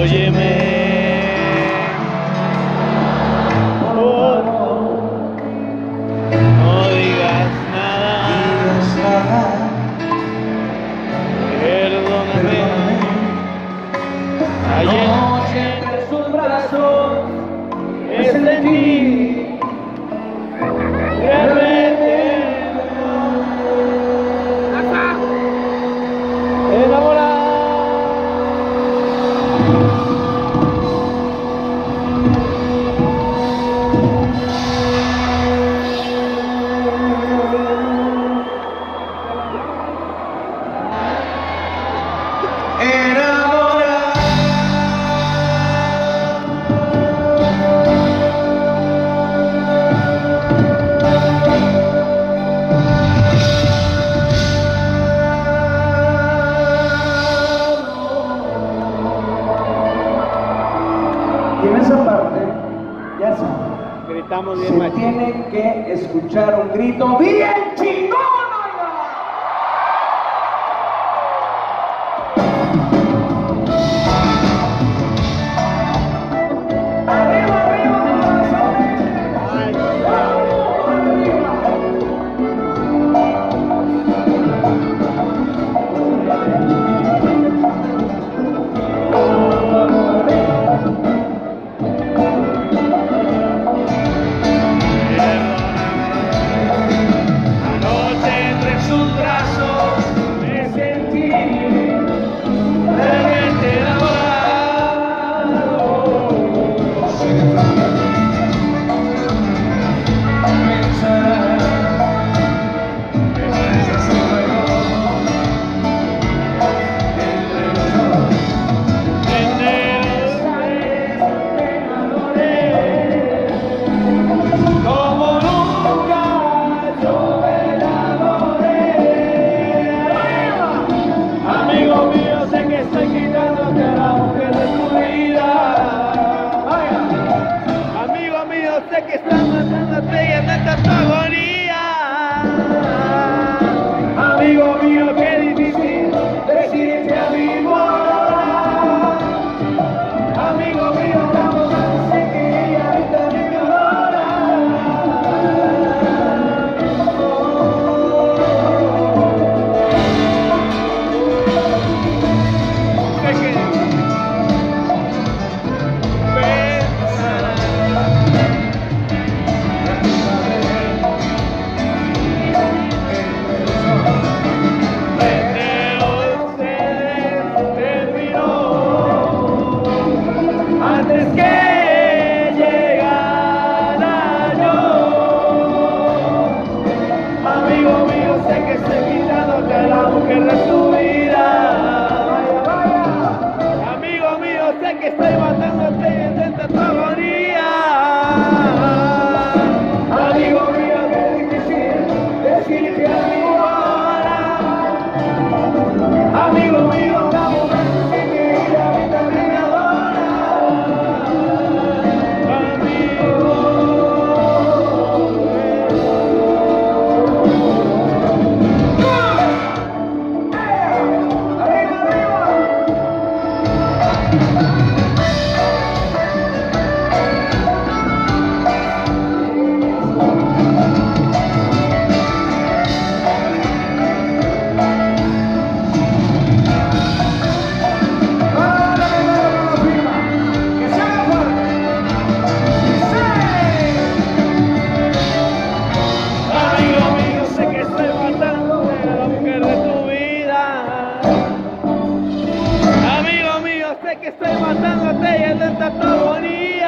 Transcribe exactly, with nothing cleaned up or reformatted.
Y en esa parte, ya saben, gritamos bien se machín. tiene que escuchar un grito bien chingón. ¡Arriba, arriba, que están matándote y en esta tu agonía. Amigo mío, qué difícil decirte amigo ahora. Amigo mío, estamos tan seguidos y ahorita me adora. Que estoy matándote y intenta tu agonía. Amigo mío, qué difícil decirte amigo ahora. Amigo mío, vamos a seguir, ahorita me adora. Amigo. Arriba, arriba. Que estoy matándote y en esta tu agonía.